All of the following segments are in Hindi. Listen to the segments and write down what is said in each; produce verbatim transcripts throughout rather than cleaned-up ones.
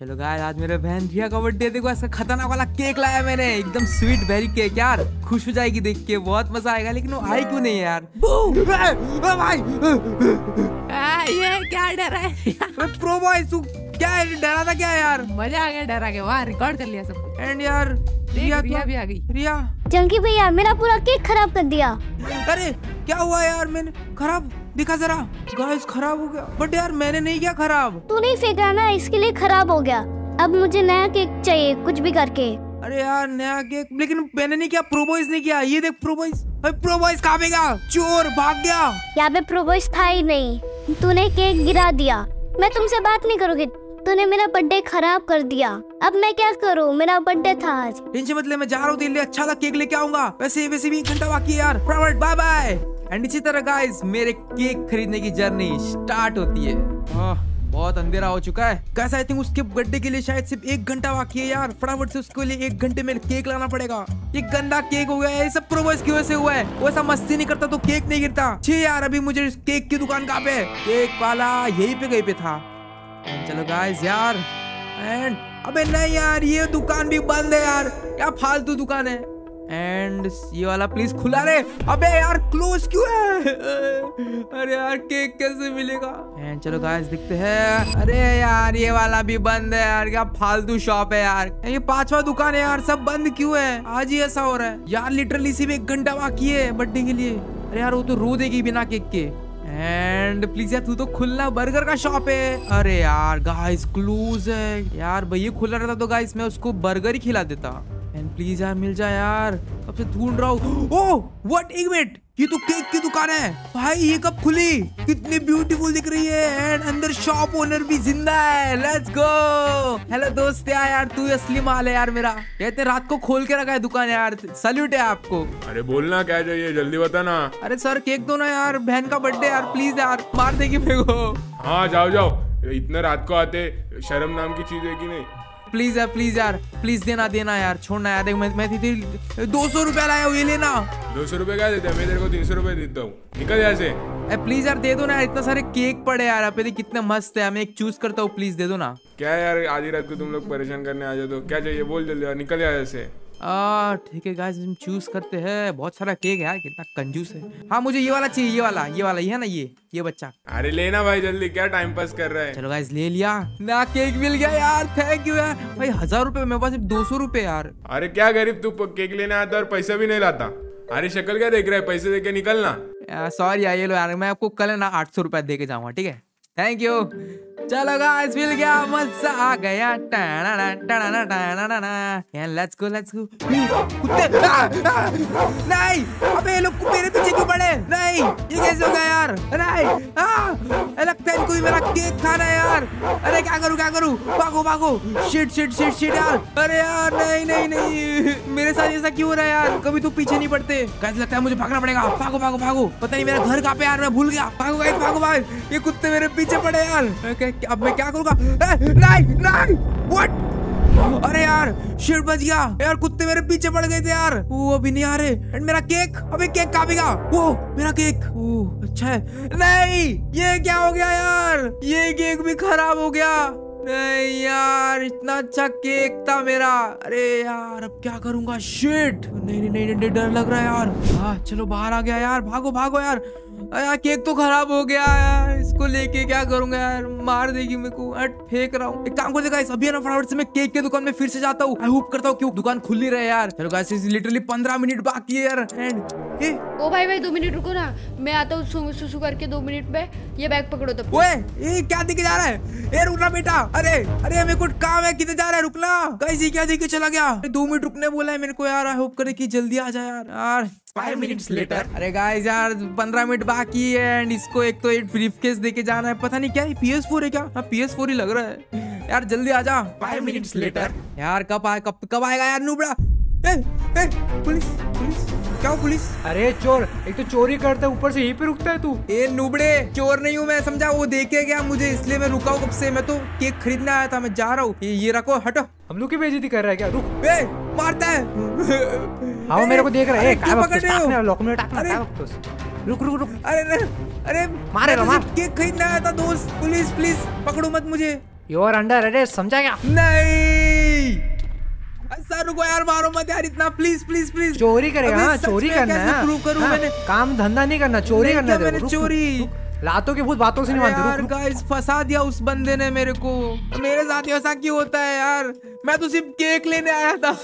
चलो गाइस, आज मेरे बहन रिया का बर्थडे। देखो ऐसा खतरनाक वाला केक लाया मैंने, एकदम स्वीट बेरी केक यार। खुश हो जाएगी देख के, बहुत मजा आएगा। लेकिन वो आई क्यों नहीं है यार? भाई ये क्या डरा है? प्रो बॉय तू क्या है, डरा था क्या यार? मजा आ गया डरा के, वहाँ रिकॉर्ड कर लिया सब। एंड यार रिया रिया भी आ गई। रिया चंकी भैया मेरा पूरा केक खराब कर दिया। अरे क्या हुआ यार? मैंने खराब दिखा जरा। गाइस खराब हो गया, बट यार मैंने नहीं किया खराब। तू नहीं फेंका ना, इसके लिए खराब हो गया। अब मुझे नया केक चाहिए, कुछ भी करके। अरे यार नया केक, लेकिन मैंने नहीं किया, प्रोबॉयज ने किया। ये देख प्रोबॉयज, अरे प्रोबॉयज कहाँ पे गया? चोर भाग गया। यहाँ पे प्रोबॉयज था ही नहीं, तूने केक गिरा दिया। मैं तुमसे बात नहीं करूँगी, तूने मेरा बर्थडे खराब कर दिया। अब मैं क्या करूँ, मेरा बर्थडे था आज। टेंशन मत ले, मैं जा रहा हूँ तेरे लिए अच्छा सा केक लेके आऊंगा। वैसे वैसे भी एक घंटा बाकी है यार। Bye bye. एंड इसी तरह गाइस मेरे केक खरीदने की जर्नी स्टार्ट होती है। आह, बहुत अंधेरा हो चुका है गाइस। आई थिंक उसके बर्थडे के लिए शायद सिर्फ एक घंटा बाकी है यार। फटाफट से उसके लिए एक घंटे में केक लाना पड़ेगा। ये गंदा केक हो गया है, ये सब प्रोबॉयज की वजह से हुआ है। वो ऐसा मस्ती नहीं करता तो केक नहीं गिरता। छी यार, अभी मुझे इस केक की दुकान कहाँ पे? केक वाला यहीं पे कहीं पे था। चलो गाइस यार, एंड अबे नहीं यार, ये दुकान भी बंद है यार। क्या फालतू दुकान है। एंड ये वाला प्लीज खुला रे। अबे यार क्लोज क्यों है? अरे यार केक कैसे मिलेगा? एंड चलो गाइस दिखते हैं। अरे यार ये वाला भी बंद है यार, क्या फालतू शॉप है यार। ये पांचवा दुकान है यार, सब बंद क्यों है? आज ही ऐसा हो रहा है यार। लिटरली सिर्फ एक घंटा बाकी है बर्थडे के लिए। अरे यार वो तो रो देगी बिना केक के। एंड प्लीज यार तू तो खुलना, बर्गर का शॉप है। अरे यार गाइस क्लोज है यार। भैया खुला रहता तो गाइस मैं उसको बर्गर ही खिला देता। एंड प्लीज यार मिल जाए यार, कब से ढूंढ रहा हूँ। ओह व्हाट, एक मिनट, ये तो केक की दुकान है भाई। ये कब खुली? कितनी ब्यूटीफुल दिख रही है। एंड अंदर शॉप ओनर भी जिंदा है। Let's go. हेलो दोस्त यार, तू असली माल है यार मेरा। कहते रात को खोल के रखा है दुकान यार। सल्यूट है आपको। अरे बोलना क्या चाहिए, जल्दी बता ना। अरे सर केक दो ना यार, बहन का बर्थडे यार, प्लीज यार। मार देगी मेरे को। हाँ जाओ जाओ, इतने रात को आते, शर्म नाम की चीज है कि नहीं? प्लीज यार प्लीज यार प्लीज देना देना यार, छोड़ना यार। देख मैं मैं थी दो सौ रुपया लाया हूँ, ये लेना। दो सौ रुपए क्या देते हैं? मैं तेरे को तीन सौ रुपए देता हूँ, निकल यहाँ से। प्लीज यार दे दो ना यार, इतना सारे केक पड़े यार आप देख कितने मस्त है। मैं एक चूज करता हूँ, प्लीज दे दो ना। क्या यार आधी रात को तुम लोग परेशान करने आ जाओ तो क्या चाहिए? बोल जल्दी यार, निकल यहाँ से। आ ठीक है गाइस, हम चूज करते हैं। बहुत सारा केक है यार, कितना कंजूस है। हाँ मुझे ये वाला चाहिए, ये वाला ये वाला ये है ना, ये ये बच्चा। अरे लेना भाई जल्दी, क्या टाइम पास कर रहा है? चलो गाइस ले लिया ना, केक मिल गया यार। थैंक यू यार भाई। हजार रुपए मेरे पास सिर्फ दो सौ रुपए यार। अरे क्या गरीब तू केक लेने आता और पैसा भी नहीं लाता। अरे शक्ल क्या देख रहा है, पैसे देके निकलना। सॉरी यार, ये लो यार, मैं आपको कल ना आठ सौ रुपया दे के जाऊंगा, ठीक है? Thank you. चलो गाइस मिल गया, मजा आ गया। Let's go let's go. कुत्ते नहीं, अबे ये लोग मेरे पीछे क्यों पड़े? नहीं ये कैसे हो गया यार? नहीं लगता है इनको मेरा केक खाना है यार। अरे क्या करूँ क्या करूँ? भागो भागो। शिट शिट शिट शिट यार। अरे यार नहीं नहीं नहीं, मेरे साथ ऐसा क्यों हो रहा है यार? कभी तो पीछे नहीं पड़ते। कैसे लगता है मुझे भागना पड़ेगा। भागो भागो भागो। पता नहीं मेरा घर कहाँ पे यार, मैं भूल गया। भागो गाइस भागो भाई, ये कुत्ते मेरे पीछे पड़े यार। अब मैं क्या करूँगा? नहीं नहीं व्हाट? अरे यार शिट बच गया यार, कुत्ते मेरे पीछे पड़ गए थे यार। वो अभी नहीं आ रहे। एंड मेरा केक, अबे केक कहाँ भी गया? वो मेरा केक, ओह अच्छा है। नहीं ये क्या हो गया यार? ये केक भी खराब हो गया। नहीं यार, इतना अच्छा केक था मेरा। अरे यार अब क्या करूंगा? शिट नहीं नहीं नहीं, नहीं डर लग रहा है यार। हाँ चलो बाहर आ गया यार, भागो भागो यार। यार केक तो खराब हो गया यार, इसको लेके क्या करूंगा यार? मार देगी मेरे को। हट फेंक रहा हूँ। एक काम करते गाइस, अभी ना फटाफट से मैं केक के दुकान में फिर से जाता हूँ। आई होप करता हूँ कि दुकान खुल ही रहे यार। चलो गाइस लिटरली पंद्रह मिनट बाकी है यार। एंड ए ओ भाई भाई दो मिनट रुको ना, मैं आता हूँ सुसु करके दो मिनट में। ये बैग पकड़ो तब। ओए ये क्या दिखे जा रहा है? ए रुकना बेटा। अरे अरे मेरे को काम है, किधर जा रहा है? रुकना गाइस, ये क्या दिखे चला गया? दो मिनट रुकने बोला है मेरे को यार। आई होप करे कि जल्दी आ जाए यार। यार फाइव मिनट्स लेटर। अरे गाइस यार पंद्रह मिनट बाकी है। एंड इसको एक तो एक ब्रीफकेस देके जाना है। पता नहीं क्या है, पी एस फोर है क्या? हाँ पी एस फोर ही लग रहा है यार। जल्दी आ जा। Five minutes later. यार कब आए, कब कब आएगा यार नूबड़ा? ए, ए, पुलिस पुलिस क्या हो पुलिस? अरे चोर, एक तो चोरी करता है ऊपर से यहीं पे रुकता है तू। ए नूबड़े, चोर नहीं हूँ मैं, समझा? वो देखे गया मुझे इसलिए मैं रुका हूँ कब से। मैं तो केक खरीदने आया था, मैं जा रहा हूँ। ये, ये रखो, हटो। हम लोग की बेइज्जती कर रहा है क्या? रुक। ए मारता है। हाँ मेरे को देख रहा है। क्या पकड़ रहे हो? रुक रुक रुक। अरे अरे मारे मार। केक खरीदने आया था दोस्त। पुलिस प्लीज पकड़ो मत मुझे। यू आर अंडर अरेस्ट, समझा क्या? नहीं सर रुको यार, मारो मत यार इतना, प्लीज प्लीज प्लीज। चोरी करेगा? हाँ चोरी करना है। प्रूव करूं? मैंने काम धंधा नहीं करना, चोरी करना है। मैंने चोरी, लातों के भूत बातों से नहीं मानते। यार गाइस फंसा दिया उस बंदे ने मेरे को। मेरे साथ ऐसा क्यों होता है यार? मैं तो सिर्फ केक लेने आया था।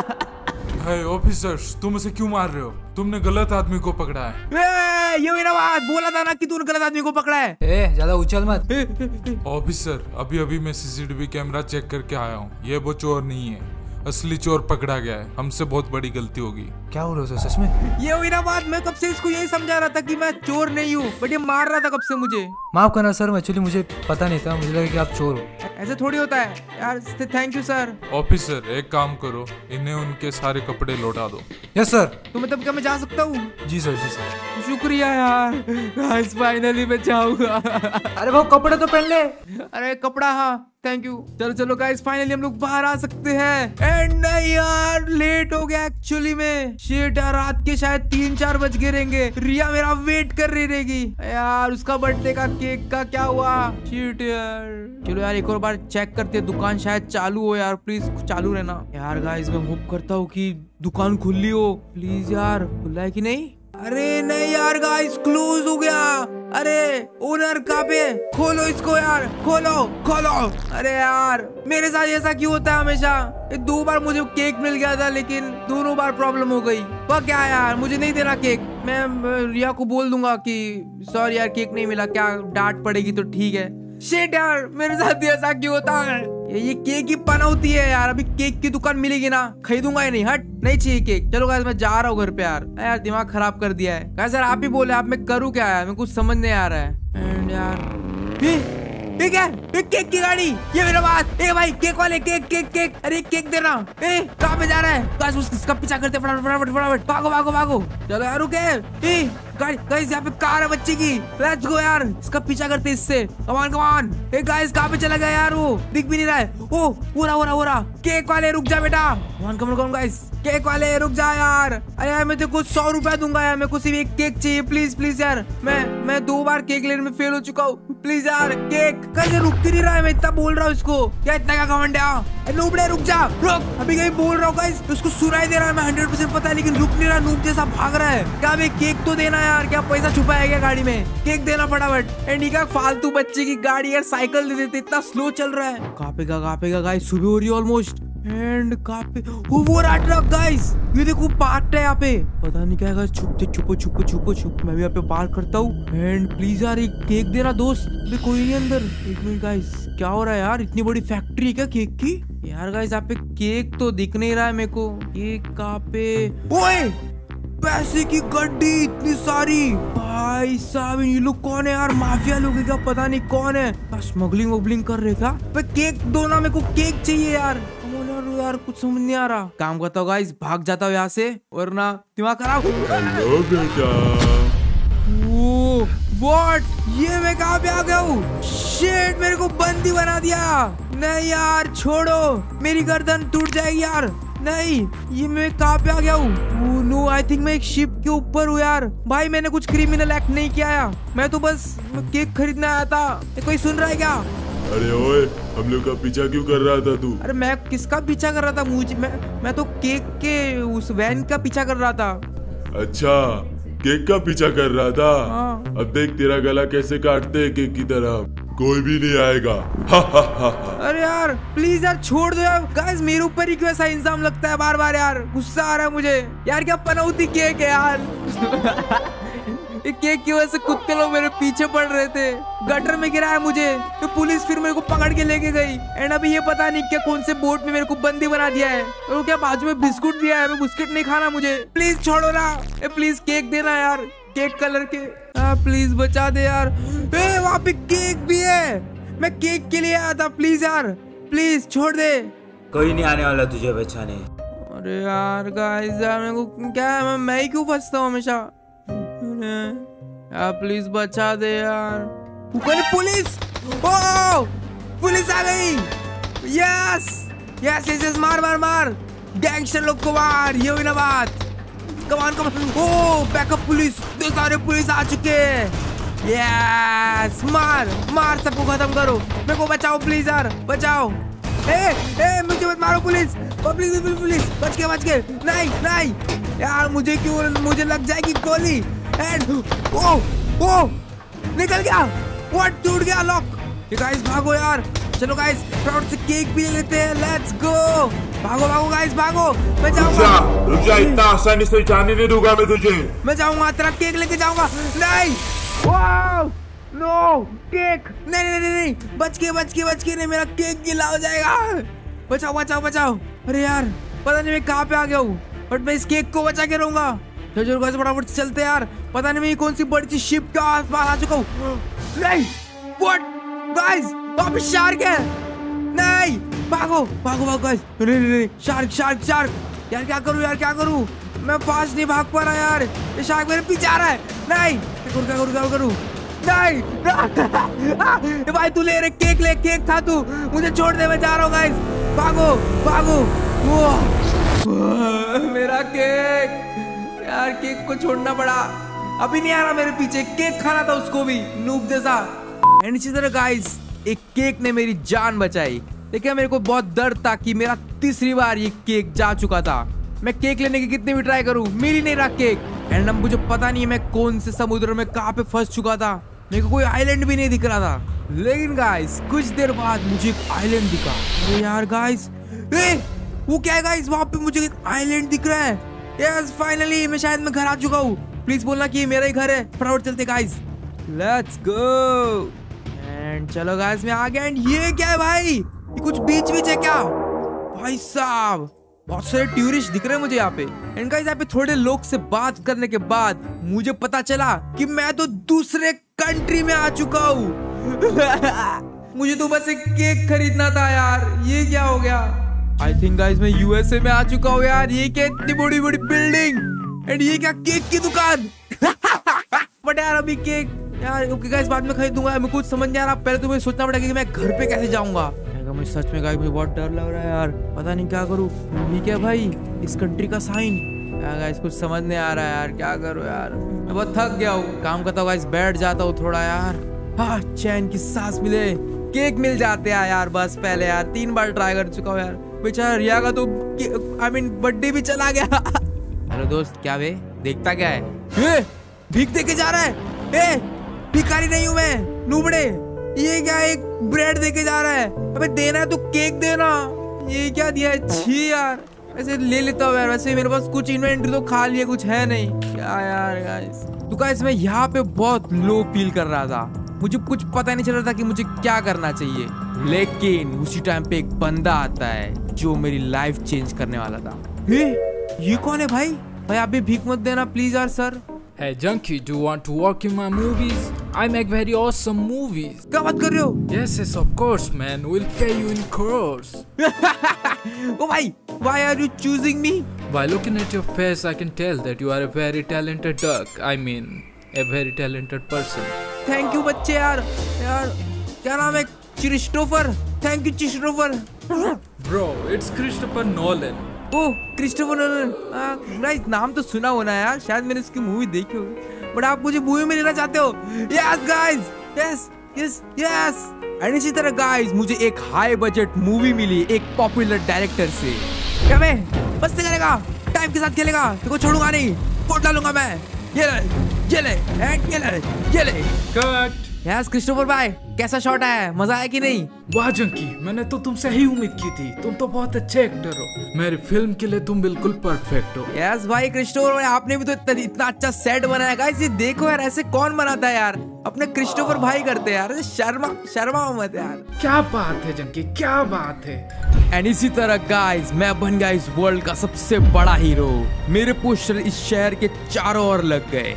हे ऑफिसर्स, तुम उसे क्यों मार रहे हो? तुमने गलत आदमी को पकड़ा है। ए, ये मेरा बात बोला था ना कि तूने गलत आदमी को पकड़ा है। ए, ज्यादा उछल मत। ऑफिसर, अभी अभी मैं सीसीटीवी कैमरा चेक करके आया हूँ। ये वो चोर नहीं है, असली चोर पकड़ा गया है। हमसे बहुत बड़ी गलती होगी। क्या हो रहा है सच में? ये हुई ना बात, मैं कब से इसको यही समझा रहा था कि मैं चोर नहीं हूँ, बट ये मार रहा था कब से मुझे। माफ करना सर, एक्चुअली मुझे पता नहीं था, मुझे लगा कि आप चोर हो। ऐसे थोड़ी होता है यार। Thank you sir. ऑफिसर एक काम करो, इन्हें उनके सारे कपड़े लौटा दो। Yes sir. तो मतलब क्या मैं जा सकता हूँ? जी सर, जी सर। शुक्रिया यार, गाइस फाइनली मैं जाऊंगा। अरे वो कपड़े तो पहन ले। अरे कपड़ा, हाँ थैंक यू। चलो चलो गाइस फाइनली हम लोग बाहर आ सकते हैं। एंड नहीं यार, लेट हो गया एक्चुअली में। शिट यार, रात के शायद तीन चार बज गए रहेंगे। रिया मेरा वेट कर रही रहेगी यार। उसका बर्थडे का केक का क्या हुआ? शिट यार। चलो यार एक और बार चेक करते हैं, दुकान शायद चालू हो यार। प्लीज चालू रहना यार। गाइस मैं होप करता हूँ कि दुकान खुली हो। प्लीज यार, खुला है कि नहीं? अरे नहीं यार गाइस, क्लोज हो गया। अरे ओनर कहाँ पे? खोलो इसको यार, खोलो खोलो। अरे यार मेरे साथ ऐसा क्यों होता है हमेशा? दो बार मुझे केक मिल गया था, लेकिन दोनों बार प्रॉब्लम हो गई। वह क्या यार, मुझे नहीं देना केक। मैं रिया को बोल दूंगा कि सॉरी यार केक नहीं मिला। क्या डांट पड़ेगी तो ठीक है। शिट यार, मेरे साथ ऐसा क्यों होता है? ये, ये केक की पनौती है यार। अभी केक की दुकान मिलेगी ना, खरीदूंगा ही नहीं। हट, नहीं चाहिए केक। चलो गाइस मैं जा रहा हूँ घर पे यार। यार दिमाग खराब कर दिया है। गाइस यार आप ही बोले, आप मैं करूँ क्या यार? मैं कुछ समझ नहीं आ रहा है। एंड यार ये, ये क्या? ये केक की गाड़ी, ये मेरा बात। ए भाई केक वाले, केक केक केक। अरे केक देना। ए कहाँ पे जा रहा है? गाइस उसका पीछा करते, फटाफट फटाफट फटाफट भागो भागो भागो। चलो यार रुके। ए गाइस गाइस यहाँ पे कार है बच्चे की। लेट्स गो यार, इसका पीछा करते इससे। Come on come on. ए गाइस कहाँ पे चला गया यार? वो दिख भी नहीं रहा है। ओ हो रहा हो रहा हो रहा। केक वाले रुक जा बेटा। Come on come on come on guys. Cake वाले रुक जा यार। अरे यार मैं तेरे को सौ रुपया दूंगा यार। मेरे को सिर्फ एक केक चाहिए, प्लीज प्लीज यार। मैं मैं दो बार केक लेने में फेल हो चुका हूँ। प्लीज यार केक। कैसे रुक नहीं रहा है? मैं इतना बोल रहा हूँ इसको। क्या इतना क्या घमंड है? नूबड़े रुक जा, रुक। अभी कहीं बोल रहा हूँ गाइस, उसको सुनाई दे रहा है। मैं हंड्रेड परसेंट पता है, लेकिन रुक नहीं रहा। नूब जैसा भाग रहा है। क्या भाई केक तो देना यार। क्या पैसा छुपा है क्या गाड़ी में? केक देना फटाफट। एंड का फालतू बच्चे की गाड़ी यार, साइकिल दे देते। इतना स्लो चल रहा है। कहाँ पे कहाँ पे गाइस? सुबह हो रही है ऑलमोस्ट। एंड कहाँ पे? ओ वो रहा ट्रक गाइस। ये देखो पार्क है यहाँ पे। पता नहीं क्या है गाइस। छुपते छुपो छुपो छुपो छुप। मैं भी यहाँ पे पार्क करता हूँ। एंड प्लीज यार एक केक देना दोस्त। भी कोई नहीं अंदर। एक मिनट गाइस, क्या हो रहा है यार? इतनी बड़ी फैक्ट्री है क्या केक की? यार गाइस यहाँ पे केक तो दिख नहीं रहा है मेरे को। केक कहाँ पे? ओए पैसे की गड्डी इतनी सारी। भाई साहब ये लोग कौन है यार? माफिया लोग है क्या? पता नहीं कौन है। स्मगलिंग वगलिंग कर रहे क्या? केक दो ना, मेरे को केक चाहिए यार। यार कुछ समझ नहीं आ रहा। काम करता हूँ गाइस, भाग जाता हूँ यहाँ से, वरना दिमाग खराब। हेलो बेटा। Oh what? ये मैं कहाँ पे आ गया हूँ? शिट, मेरे को बंदी बना दिया। नहीं यार छोड़ो, मेरी गर्दन टूट जाएगी यार। नहीं, ये मैं कहाँ पे आ गया हूँ? नो आई थिंक मैं एक शिप के ऊपर हूँ यार। भाई मैंने कुछ क्रिमिनल एक्ट नहीं किया है। मैं तो बस केक खरीदने आया था। कोई सुन रहा है क्या? अरे ओए, हम लोग का पीछा क्यों कर रहा था तू? अरे मैं किसका पीछा कर रहा था? मुझे मैं मैं तो केक के उस वैन का पीछा कर रहा था। अच्छा, केक का पीछा कर रहा था। हाँ। अब देख तेरा गला कैसे काटते हैं केक की तरह। कोई भी नहीं आएगा। हा हा हा हा। अरे यार प्लीज यार छोड़ दो यार। गाइस मेरे ऊपर ही क्यों ऐसा इल्जाम लगता है बार बार यार? गुस्सा आ रहा है मुझे यार। क्या पनौती केक है यार। ये केक की वजह से कुत्ते लोग मेरे पीछे पड़ रहे थे। गटर में गिराया मुझे तो पुलिस फिर मेरे को पकड़ के लेके गई। एंड अभी ये पता नहीं क्या कौन से बोट में मेरे को बंदी बना दिया है। और क्या बाजू में बिस्कुट दिया है। मैं बिस्कुट नहीं खाना मुझे। प्लीज छोड़ो ना। ए प्लीज केक देना यार, केक कलर के। आ, प्लीज बचा दे यार। ए वहाँ पे केक भी है। मैं केक के लिए आया था। प्लीज यार, प्लीज छोड़ दे। कोई नहीं आने वाला तुझे बचाने। अरे यार गाइस यार मेरे को क्या है? मैं, मैं ही क्यों फंसता हूँ हमेशा? यार प्लीज बचा दे यार। ऊपर पुलिस। ओ पुलिस आ गई। Yes yes yes yes. मार मार मार गैंगस्टर लोग को मार। ये हुई ना बात। Come on come on. Oh backup police. दो सारे पुलिस आ चुके हैं। यस, मार मार, सबको खत्म करो। मेरे को बचाओ प्लीज यार, बचाओ। ए ए मुझे मत मारो पुलिस, पुलिस पुलिस पुलिस, बच के बच के। नहीं नहीं यार, मुझे क्यों, मुझे लग जाएगी गोली। एंड ओ ओ निकल गया। व्हाट, टूट गया लॉक। ये गाइस भागो यार, चलो गाइस प्राउड से केक भी ले लेते हैं। लेट्स गो, भागो भागो गाइस भागो। मैं जाऊंगा, रुक जा, इतना आसानी से जाने नहीं दूंगा मैं तुझे। मैं जाऊंगा, तेरा केक लेके जाऊंगा। नहीं, वाओ नो केक, नहीं नहीं नहीं नहीं, बच के बच के बच के, नहीं मेरा केक गीला हो जाएगा। बचाओ बचाओ बचाओ। अरे यार पता नहीं मैं कहाँ पे आ गया हूँ, बट मैं इस केक को बचा के रहूंगा। चलो गाइस फटाफट से चलते यार, पता नहीं मैं कौन सी बड़ी सी शिप के आसपास आ चुका हूँ। नहीं, व्हाट गाइस, वहाँ पे शार्क है। नहीं, भागो भागो भागो गाइस। नहीं नहीं, शार्क शार्क शार्क। यार क्या करूँ यार, क्या करूँ, मैं फास्ट नहीं भाग पा रहा यार, ये शार्क मेरे पीछे आ रहा है। नहीं, क्या करूँ क्या करूँ क्या करूँ। नहीं भाई, तू ले रे केक, ले केक खा तू, मुझे छोड़ दे, मैं जा रहा हूँ गाइस। भागो भागो। मेरा केक यार, केक को छोड़ना पड़ा, अभी नहीं आ रहा मेरे पीछे। केक खाना था उसको भी, नूब जैसा। एंड इसी तरह गाइस एक केक ने मेरी जान बचाई, लेकिन मेरे को बहुत डर था कि मेरा तीसरी बार ये केक जा चुका था। मैं केक लेने की कितनी भी ट्राई करूं, मिल ही नहीं रहा केक। एंड अब मुझे पता नहीं है मैं कौन से समुद्र में कहाँ पे फंस चुका था, मेरे को कोई आइलैंड भी नहीं दिख रहा था। लेकिन गाइस कुछ देर बाद मुझे एक आइलैंड दिखा। अरे यार गाइस, ए वो क्या है गाइस, वहाँ पे मुझे एक आइलैंड दिख रहा है। यस फाइनली, मैं शायद मैं घर आ चुका हूँ। प्लीज बोलना कि ये मेरा ही घर है। फटाफट चलते गाइस, लेट्स गो। एंड चलो गाइस मैं आ गया। एंड ये क्या है भाई, ये कुछ बीच बीच है क्या भाई साहब, बहुत सारे टूरिस्ट दिख रहे हैं मुझे यहाँ पे। एंड गाइस यहाँ पे थोड़े लोग से बात करने के बाद मुझे पता चला कि मैं तो दूसरे कंट्री में आ चुका हूँ। मुझे तो बस एक केक खरीदना था यार, ये क्या हो गया। आई थिंक गाइस मैं यूएसए में आ चुका हूँ यार। ये क्या इतनी बड़ी बड़ी बिल्डिंग, एंड ये क्या केक की दुकान। बट यार अभी केक यार ओके गाइस बाद में खरीदूंगा। मैं कुछ समझ नहीं आ रहा, पहले तो मुझे सोचना पड़ेगा कि मैं घर पे कैसे जाऊंगा। मुझे सच में गाइस मुझे बहुत डर लग रहा है यार, पता नहीं क्या करूँ। ये क्या भाई, इस कंट्री का साइन यार, गाइस कुछ समझ नहीं आ रहा है यार, क्या करूँ यार। मैं बहुत थक गया हूँ, काम करता हूँ गाइस, बैठ जाता हूँ थोड़ा यार। हाँ चैन की सांस मिले, केक मिल जाते हैं यार। बस पहले यार तीन बार ट्राई कर चुका हूँ यार। बेचारा रिया का तो आई मीन बर्थडे भी चला गया। हेलो दोस्त, क्या वे देखता क्या है, ए, भीख दे के जा रहा है। ए, भिखारी नहीं हूँ मैं, नूबड़े। ये क्या एक ब्रेड देके जा रहा है, अबे देना है तो केक देना। ये क्या दिया है, छी यार। वैसे ले लेता हूँ यार, वैसे मेरे पास कुछ इन्वेंटरी तो खा लिया, कुछ है नहीं क्या यार। गाइस तो गाइस मैं यहाँ पे बहुत लो फील कर रहा था, मुझे कुछ पता नहीं चल रहा था कि मुझे क्या करना चाहिए। लेकिन उसी टाइम पे एक बंदा आता है जो मेरी लाइफ चेंज करने वाला था। हे, ये कौन है भाई? भाई आप भी भीख मत देना प्लीज यार sir. Hey Junkie, do you want to work in my movies? I make very awesome movies. क्या बात कर रहे हो? Yes, yes, of course, man. We'll pay you in crores. Oh भाई, why are you choosing me? By looking at your face, I can tell that you are a very talented duck. I mean, a very talented person. Thank you बच्चे यार। यार क्या नाम है? Christopher. Thank you Christopher. Bro, it's Christopher Nolan. Oh Christopher Nolan, right, नाम तो सुना होना यार, शायद मैंने उसकी मूवी देखी होगी। बट आप मुझे मूवी में लेना चाहते हो? Yes guys, yes yes yes. And इसी तरह गाइस मुझे एक हाई बजट मूवी मिली एक पॉपुलर डायरेक्टर से। क्या मैं मस्ती करेगा, टाइम के साथ खेलेगा, तेरे को छोड़ूंगा नहीं, फोड़ डालूंगा मैं। ये ले ये ले ये ले ये ले। कट। यस क्रिस्टोफर भाई, कैसा शॉट आया, मजा आया कि नहीं? वाह जंकी, मैंने तो तुमसे ही उम्मीद की थी, तुम तो बहुत अच्छे एक्टर हो। मेरी फिल्म के लिए तुम बिल्कुल परफेक्ट हो। यस भाई क्रिस्टोफर भाई, आपने भी तो इतना, इतना अच्छा सेट बनाया गाइस। ये देखो यार, ऐसे कौन बनाता है यार, अपने क्रिस्टोफर भाई करते हैं यार। शर्मा शर्मा मत यार। क्या बात है जंकी, क्या बात है। एंड इसी तरह गाइस मैं बन गया इस वर्ल्ड का सबसे बड़ा हीरो। मेरे पोस्टर इस शहर के चारों ओर लग गए।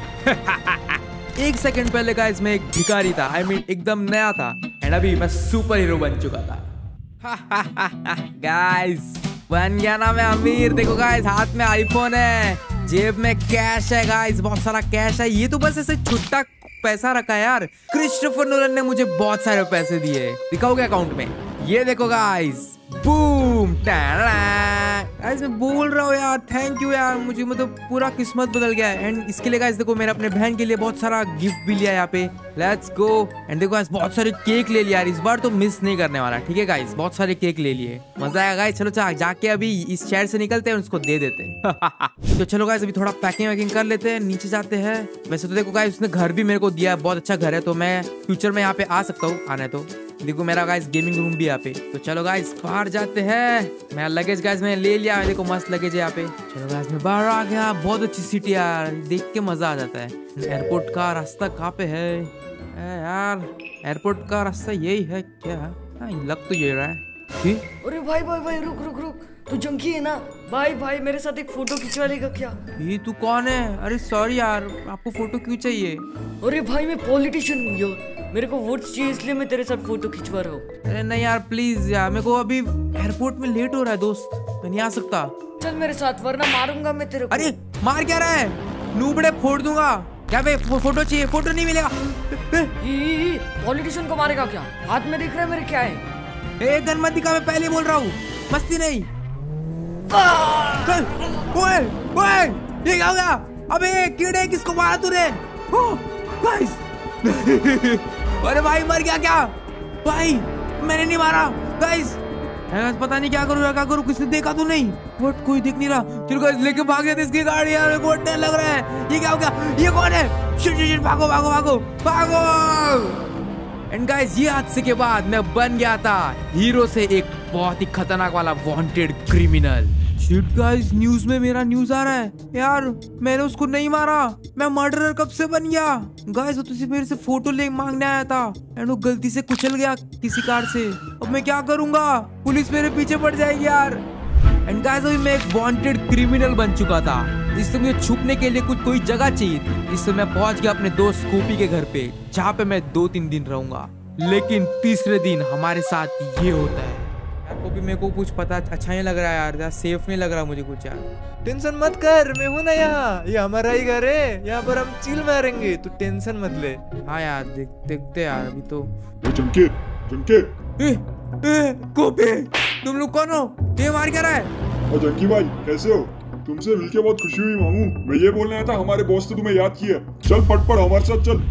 एक सेकंड पहले गाइस मैं एक भिखारी था, आई I मीन mean, एकदम नया था, एंड अभी मैं सुपर हीरो बन चुका था। गाइस बन गया ना मैं अमीर। देखो गाइस, हाथ में आईफोन है, जेब में कैश है गाइस, बहुत सारा कैश है। ये तो बस ऐसे छुट्टा पैसा रखा है यार। क्रिस्टोफर नोलन ने मुझे बहुत सारे पैसे दिए, दिखाओगे अकाउंट में? ये देखो गाइस, बूम। गाइस मैं बोल रहा हूँ यार, थैंक यू यार, मुझे मतलब पूरा किस्मत बदल गया है। एंड इसके लिए गाइस देखो, मैंने अपने बहन के लिए बहुत सारा गिफ्ट भी लिया यहाँ पे। Let's go. एंड देखो गाइस, बहुत सारे केक ले लिया यार, इस बार तो मिस नहीं करने वाला, ठीक है गाइस। बहुत सारे केक ले लिए, मजा आया गाइस। चलो चलो जाके अभी इस शहर से निकलते हैं, उसको दे देते हैं। तो चलो गाइस अभी थोड़ा पैकिंग वैकिंग कर लेते हैं, नीचे जाते हैं। वैसे तो देखो गाइस, उसने घर भी मेरे को दिया है, बहुत अच्छा घर है, तो मैं फ्यूचर में यहाँ पे आ सकता हूँ, आना है तो। देखो मेरा गाइस गेमिंग रूम भी यहाँ पे। तो चलो गाइस बाहर जाते हैं। मेरा लगेज गाइस मैंने ले लिया, देखो मस्त लगेज है यहाँ पे। चलो गाइस मैं बाहर आ गया, बहुत अच्छी सिटी यार, देख के मजा आ जाता है। एयरपोर्ट का रास्ता कहाँ पे है ए यार? एयरपोर्ट का रास्ता यही है क्या? हाँ, लग तो ये रहा है। अरे भाई भाई भाई रुक रुक रुक, तू जंकी है ना? भाई भाई मेरे साथ एक फोटो खिंचवा लेगा क्या? ये तू कौन है? अरे सॉरी यार, आपको फोटो क्यों चाहिए? अरे भाई मैं पॉलिटिशियन हूँ यार, मेरे को वोट्स चाहिए, इसलिए मैं तेरे साथ फोटो खिंचवा रहा हूँ। अरे नहीं यार प्लीज यार, मेरे को अभी एयरपोर्ट में लेट हो रहा है दोस्त, मैं नहीं आ सकता। चल मेरे साथ, वरना मारूंगा मैं तेरे को। अरे मार क्या रहा है? नूबड़े फोड़ दूंगा। क्या बे, फो, फोटो चाहिए? फोटो नहीं मिलेगा। पॉलिटिशियन को मारेगा क्या? हाथ में दिख रहा है मेरे क्या है? ए गणमती का, मैं पहले बोल रहा हूँ, मस्ती नहीं। ओए ओए, ये क्या हो गया? अबे कीड़े, किसको मारा तूने? गाइस अरे भाई मर गया क्या? भाई मैंने नहीं मारा गाइस। पता नहीं क्या करूँ क्या करूँ, किसने देखा तो नहीं? वोट कोई दिख नहीं रहा। चलो गाइस लेके भाग जाते इसकी गाड़ी यार, मेरे को डर लग रहा है। ये क्या हो गया? ये कौन है? शिट शिट, भागो भागो भागो भागो। एंड गाइस ये हादसे के बाद मैं बन गया था हीरो से एक बहुत ही खतरनाक वाला wanted criminal. Shit guys, news में मेरा न्यूज आ रहा है यार, मैंने उसको नहीं मारा, मैं मर्डरर कब से बन गया। गाइस वो तो सिर्फ मेरे से फोटो ले मांगने आया था, एंड वो गलती से कुचल गया किसी कार से। अब मैं क्या करूंगा? पुलिस मेरे पीछे पड़ जाएगी यार। एंड गाइस अभी मैं एक वांटेड क्रिमिनल बन चुका था, इसलिए मुझे छुपने के लिए कुछ कोई जगह चाहिए थी। इससे मैं पहुंच गया अपने दोस्त स्कूपी के घर पे, जहाँ पे मैं दो तीन दिन रहूंगा। लेकिन तीसरे दिन हमारे साथ ये होता है। आपको भी मेरे को कुछ पता अच्छा नहीं लग रहा है यार, सेफ नहीं लग रहा मुझे कुछ यार। टेंशन मत कर, मैं हूँ ना यहाँ, ये हमारा ही घर है, यहाँ पर हम चिल मारेंगे, तू टेंशन मत ले। हाँ यार देख, देखते यार अभी तो। चमके चमके, ए, ए, कोपे, तुम लोग कौन हो? ये मार क्या रहा है? जंकी भाई कैसे हो? तुमसे मिलके बहुत खुशी हुई मामू। मैं ये बोलने आया था, हमारे बॉस ने तुम्हें याद किया। चल पट पट हमारे साथ चल।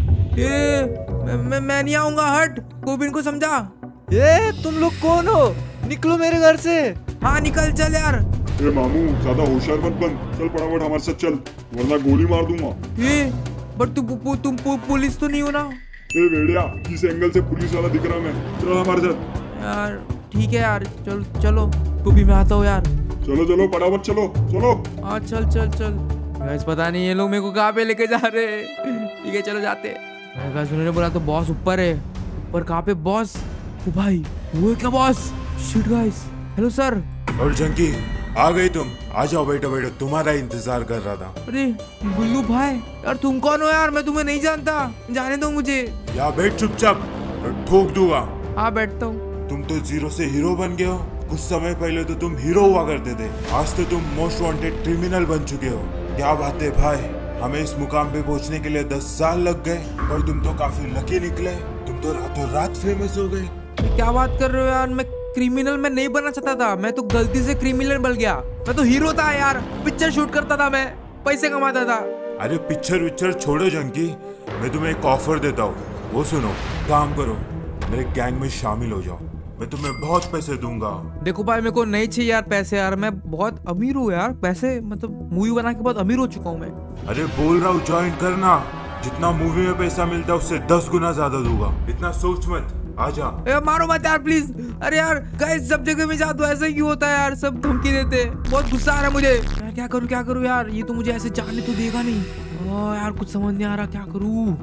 ये मैं, मैं, मैं नहीं आऊंगा, हट। कोबिन को समझा। ये तुम लोग कौन हो? निकलो मेरे घर से। हाँ निकल चल यार। ए मामू ज्यादा होशियार मत बन, चल फटाफट हमारे साथ चल, वरना गोली मार दूंगा। ये बट तुम पु, तुम पु, पुलिस तो नहीं हो ना? ए बेड़िया, किस एंगल से पुलिस वाला दिख रहा मैं? चल हमारे साथ। यार ठीक है यार, चल चलो। तो भी मैं आता हूँ यार। चलो चलो फटाफट चलो चलो। हाँ चल चल चल। गाइस पता नहीं ये लोग मेरे को कहाँ पे लेके जा रहे हैं। ठीक है चलो जाते। गाइस उन्होंने बोला तो बॉस ऊपर है। ऊपर कहाँ पे बॉस? ओ भाई वो है क्या boss? Shit guys, hello sir. और जंकी आ गई तुम? आ जाओ बैठो बैठो, तुम्हारा इंतजार कर रहा था। अरे गुल्लू भाई, यार तुम कौन हो यार? मैं तुम्हें नहीं जानता, जाने दो मुझे। या बैठ चुपचाप, ठोक दूंगा। हाँ बैठता हूँ। तुम तो जीरो से हीरो बन गए हो। कुछ समय पहले तो तुम हीरो हुआ करते थे, आज तो तुम मोस्ट वांटेड क्रिमिनल बन चुके हो। क्या बात है भाई, हमें इस मुकाम पे पहुंचने के लिए दस साल लग गए, पर तुम तो काफी लकी निकले। तुम तो रातों रात फेमस हो गए। क्या बात कर रहे हो यार? मैं क्रिमिनल में नहीं बनना चाहता था, मैं तो गलती से क्रिमिनल बन गया। मैं तो हीरो था यार, पिक्चर शूट करता था, मैं पैसे कमाता था। अरे पिक्चर विक्चर छोड़ो जंकी, मैं तुम्हें एक ऑफर देता हूँ, वो सुनो। काम करो, मेरे गैंग में शामिल हो जाओ, मैं तुम्हें बहुत पैसे दूंगा। देखो भाई मेरे को नहीं चाहिए यार पैसे यार, मैं बहुत अमीर हूँ यार, पैसे मतलब मूवी बना के बहुत अमीर हो चुका हूँ मैं। अरे बोल रहा हूँ ज्वाइन करना, जितना मूवी में पैसा मिलता है उससे दस गुना ज्यादा दूंगा। इतना सोच मत, आजा। ए, मारो मत यार प्लीज। अरे यार गाइस सब जगह में जादू ऐसा क्यों होता है यार? सब धमकी देते, बहुत गुस्सा आ रहा है मुझे। यार क्या करूँ क्या करूँ यार, ये तो मुझे ऐसे जाने तो देगा नहीं। ओ यार कुछ समझ नहीं आ रहा, क्या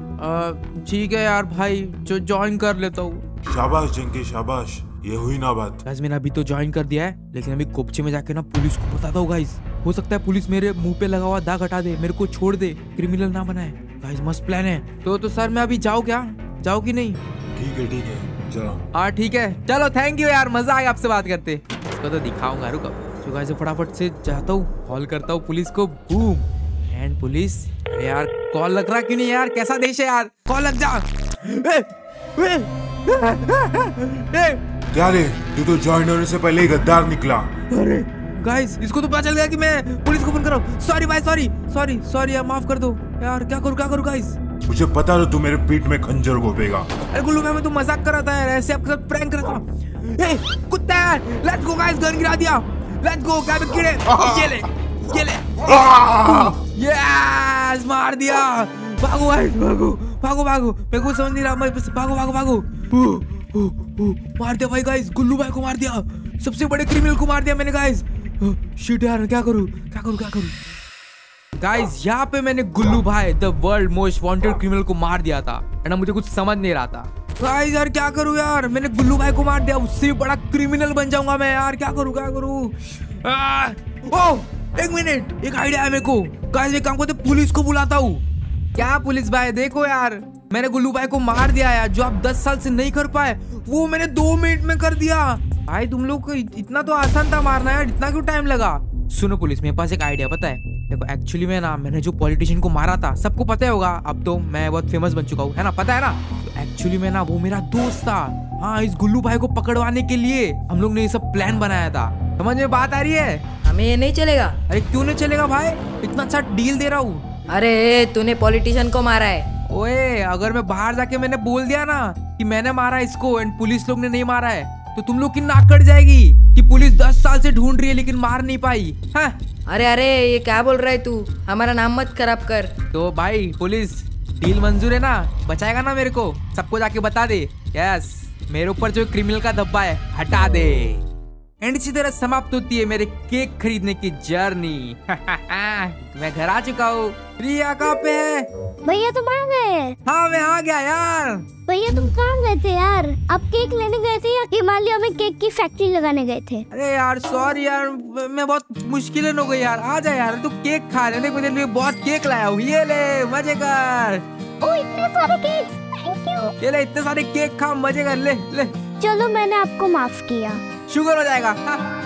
करूँ? ठीक है यार भाई, जो ज्वाइन कर लेता हूँ। शाबाश जंकी शाबाश, ये हुई ना बात। गाइस मैंने अभी तो ज्वाइन कर दिया है, लेकिन अभी कोपचे में जाके ना पुलिस को बताता हूँ गाइस। हो सकता है पुलिस मेरे मुंह पे लगा हुआ दाग हटा दे, मेरे को छोड़ दे, क्रिमिनल ना बनाए। गाइस मस्त प्लान है। तो तो सर मैं अभी जाऊँ क्या? जाऊँ कि नहीं? ठीक है ठीक है जाओ। हाँ ठीक है चलो, थैंक यू यार, मजा आया आपसे बात करते। इसको तो दिखाऊंगा, रुको। तो गाइस फटाफट से जाता हूँ, कॉल करता हूँ पुलिस को। Boom and police. अरे यार कॉल लग रहा क्यों नहीं यार? कैसा देश है यार, कॉल लग जा। ए, ए, ए, क्या रे, तू तो ज्वाइन होने से पहले ही गद्दार निकला। अरे गाइस, इसको तो पता चल गया कि मैं पुलिस को फोन कर रहा हूँ। सॉरी भाई, सॉरी सॉरी सॉरी यार, माफ कर दो यार। क्या करूँ क्या करूँ गाइस? मुझे पता था तू मेरे पीठ में खंजर घोपेगा। अरे गुल्लू भाई, मैं तो मजाक कर रहा था यार, ऐसे आपके साथ प्रैंक कर रहा था। ए कुत्ता यार, लेट्स गो गाइस, गन गिरा दिया, लेट्स गो। क्या कीड़े, ये ले ये ले, यस मार दिया। भागो भाई, भागो भागो भागो, मेरे को समझ नहीं रहा, मैं भागो भागो भागो। मार दिया भाई गाइस, गुल्लू भाई को मार दिया, सबसे बड़े क्रिमिनल को मार दिया मैंने गाइस। शिट यार, क्या करूं क्या करूं क्या करूं गाइस? यहाँ पे मैंने गुल्लू भाई the world most wanted criminal को मार दिया था, है ना? मुझे कुछ समझ नहीं रहा था गाइस यार, क्या करूं यार? मैंने गुल्लू भाई को मार दिया, उससे बड़ा क्रिमिनल बन जाऊंगा मैं यार। क्या करूं क्या करूं? आ, ओ एक मिनट, एक आइडिया है मेरे को गाइस। एक काम करते, पुलिस को बुलाता हूँ। क्या पुलिस भाई, देखो यार, मैंने गुल्लू भाई को मार दिया यार। जो आप दस साल से नहीं कर पाए, वो मैंने दो मिनट में कर दिया भाई। तुम लोग को इतना तो आसान था मारना यार, इतना क्यों टाइम लगा? सुनो पुलिस, मेरे पास एक आइडिया, पता है देखो, एक्चुअली में ना, मैंने जो पॉलिटिशियन को मारा था, सबको पता होगा, अब तो मैं बहुत फेमस बन चुका हूँ, है ना? पता है ना? तो एक्चुअली में ना, वो मेरा दोस्त था। हाँ, इस गुल्लू भाई को पकड़वाने के लिए हम लोग ने ये सब प्लान बनाया था। समझ में बात आ रही है? हमें ये नहीं चलेगा। अरे क्यों नहीं चलेगा भाई, इतना अच्छा डील दे रहा हूँ। अरे तूने पॉलिटिशियन को मारा है। ओए, अगर मैं बाहर जाके मैंने बोल दिया ना कि मैंने मारा इसको एंड पुलिस लोग ने नहीं मारा है, तो तुम लोग की नाक कट जाएगी कि पुलिस दस साल से ढूंढ रही है लेकिन मार नहीं पाई। हाँ? अरे अरे, ये क्या बोल रहा है तू? हमारा नाम मत खराब कर। तो भाई पुलिस, डील मंजूर है ना? बचाएगा ना मेरे को? सबको जाके बता दे, यस, मेरे ऊपर जो क्रिमिनल का धब्बा है हटा दे। एंड इसी तरह समाप्त होती है मेरे केक खरीदने की जर्नी। मैं घर आ चुका हूँ। रिया कहाँ पे है? भैया तुम आ गए? हाँ मैं आ गया यार। भैया तुम कहाँ गए थे यार? आप केक लेने गए थे या हिमालय में केक की फैक्ट्री लगाने गए थे? अरे यार सॉरी यार, मैं बहुत मुश्किलें हो गई यार। आ जा यार, तू केक खा ले, देख मेरे लिए बहुत केक लाया हूँ, ये ले मजे कर। ओ इतने सारे केक, थैंक यू। ये ले, इतने सारे केक खा, मजे कर, ले ले। चलो मैंने आपको माफ किया। शुगर हो जाएगा। हाँ।